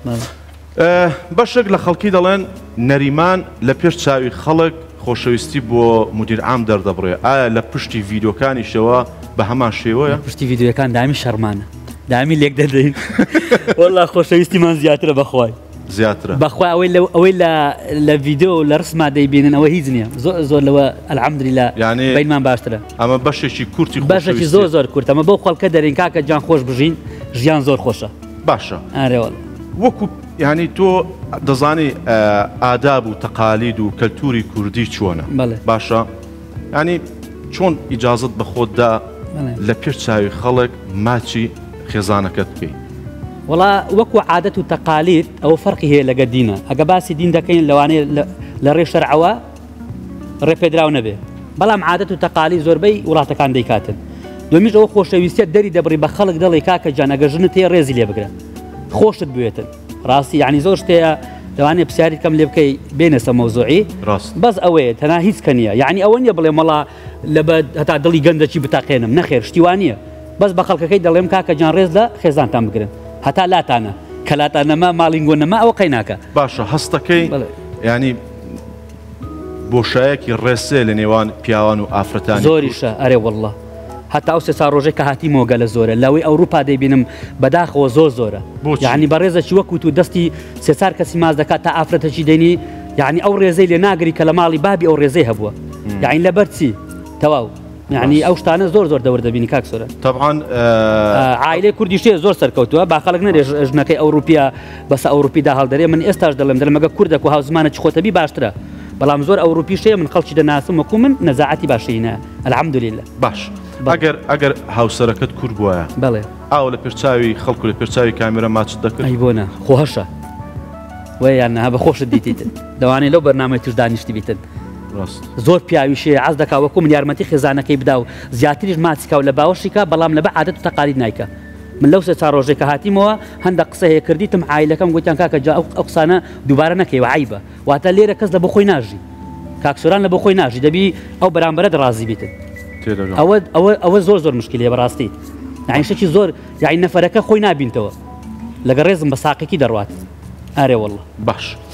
بەشێک لە خەڵکی دەڵێن نەریمان لە پێش چاوی خەڵک خۆشەویستی بۆ مدیر عام دەردەبڕێ ئایا لە پشتی ڤیدۆکانیشەوە بە هەمان شێوەیە پشتی ڤیدۆیەکان دامی شەرمانە دامی لێک دەدەین وەڵا خۆشەویستیمان زیاترە بەخوای زیاترە بەخوا ئەوەی لە ڤیدۆ لە ڕسما دەیبینن ئەوە هیچ نییە زۆر لەوە ئەلحەمدولیلا بینمان باشترە ئەمە بەشێکی کورتی بەشێکی زۆر کورت ئەمە بۆ خەڵکە دەرین کاکە جان خۆش بژین ژیان زۆر خۆشە باشە ئارێوەڵ وەکو یعنی تۆ دەزانی ئاداب و تەقالید و کەلتوری کوردی چۆنە باشە ینی چۆن ئیجازت بە خۆتدا لە پێش چاوی خەڵک ماچی خێزانەکەت بکەیت وڵا وەکو عادەت و تەقالید ئەوە فەرقی هەیە لەگە دینە ئەگە باسی دین دەکەین لەوانەیە لە ڕێ شەرعەوە ڕێپێدراو نەبێ بەڵام عادەت و تەقالید زۆربەی وڵاتەکان دەیکاتن دومیش ئەوە خۆشەویستیت دەری دەبڕی بە خەڵک دەڵێ کاکە جان ئەگە ژنت هەیە ڕێزی لێ بگرە خۆشت بوێتن ڕاستی یعنی زۆر شتەیە لەوانەیە پرسیاری کەم لێ بکەی بێنێسە مەوزوعی بەس ئەوەیە تەنها هیچ کە نییە یعنی ئەوە نییە بڵێ مەڵا لەبەر هەتا دڵی گەندەکی بتاقێنم نەخێر شتیوان نییە بەس بە خەڵکەکەی دەڵێم کاکە جان ڕێز لە خێزانتان بگرن هەتا لاتانە کەلاتانەما ماڵینگۆ نەما ئەوە قەیناکە باشە هەستەکەی ینی بۆشایەکی ڕێسێ لە نێوان پیاوان و ئافرەتانی زۆریشە ئەرێ وەڵڵا هەتا ئەو سێ سا ڕۆژێک کە هاتیمەوە گەلە زۆرە لەوەی ئەوروپا دەیبینم بەداخەوە زۆرە یعنی بە ڕێزەکی وەکوت و دەستی سێسار کەسی ماز دەکات تا ئافرەتەکی دەینی یعنی ئەو ڕێزەی لێ ناگری کە لە ماڵی بابی ئەو ڕێزەی هەبووە یعنی لەبەر چی تەواو یعنی ئەو شتانە زۆر دەوردەبینی کاک سۆرە طبعاً عائلەی کوردیشتێ زۆر سەرکەوتووە با خەڵک نەرێ ژنەکەی ئەوروپیا بەسە ئەوروپیدا هەڵدەرێ من ئێستاش دەڵێم دەڵمەگە کوردێک و هاوزمانە چ خۆتەبی باشترە بەڵام زۆر ئەوروپیشەیە من خەڵکی دەناسم وەکو من نەزاعەتی باشینە الحەمدولیلا باش ئەگەر هاوسەرەکەت کورد بووایە بەڵێ ئاو لە پێرچاوی خەڵکو لە پێرچاوی کامێرە ماچت دەکرد ئەی بۆنە خۆهەشە وەیان هە بە خۆشت دیتیتن دەوانێت لەو بەرنامەی توش دانیشتی بیتن زۆر پیاویشێ عەز دەکا وەکو من یارمەتی خێزانەکەی بدا و زیاتریش ماچیکا و لە باوەشیکە بەڵام لەبە عادەت و تەقالید نایکە من لەو سێ چوار ڕۆژێک کە هاتیمەوە هەندێک قسە هەیە کردیتم عایلەکەم گوتیان کاکە جا ئەو قسانە دووبارە نەکەیوە عیبە واتە لێرە کەس لە بۆ خۆی ناژی کاکسۆران لە بۆ خۆی ناژی دەبی ئەو بەرامبەرە ڕازی بیتن ئەوە زۆر مشکلێ بەڕاستی یعنی شتێکی زۆر یعنی نەفەرەکە خۆی نابینتەوە لەگە ڕێزم بە ساقێکی دەڕوات ئارێ وەڵڵا باش